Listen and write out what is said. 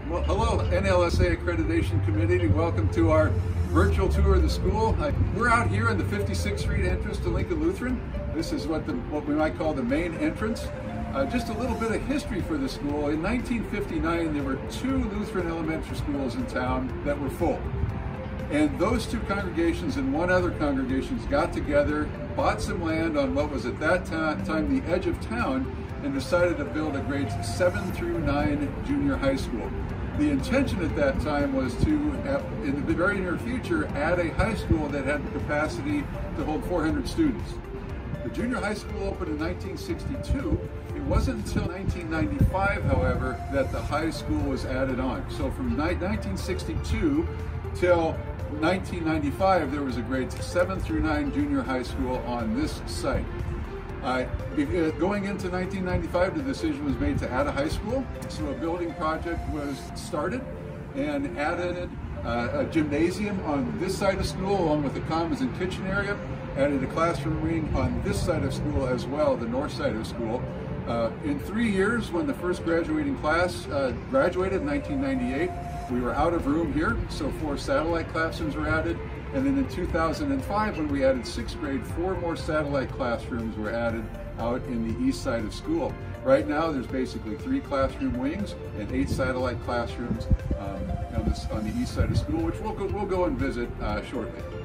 Well, hello, NLSA Accreditation Committee. Welcome to our virtual tour of the school. We're out here in the 56th Street entrance to Lincoln Lutheran. This is what we might call the main entrance. Just a little bit of history for the school. In 1959, there were 2 Lutheran elementary schools in town that were full. And those 2 congregations and 1 other congregation got together, bought some land on what was at that time the edge of town, and decided to build a grades 7 through 9 junior high school. The intention at that time was to, in the very near future, add a high school that had the capacity to hold 400 students. The junior high school opened in 1962. It wasn't until 1995, however, that the high school was added on. So from 1962 till 1995, there was a grades 7 through 9 junior high school on this site. Going into 1995, the decision was made to add a high school, so a building project was started and added a gymnasium on this side of school along with the commons and kitchen area, added a classroom wing on this side of school as well, the north side of school. In 3 years, when the first graduating class graduated in 1998, we were out of room here, so 4 satellite classrooms were added. And then in 2005, when we added 6th grade, 4 more satellite classrooms were added out in the east side of school. Right now, there's basically 3 classroom wings and 8 satellite classrooms on the east side of school, which we'll go and visit shortly.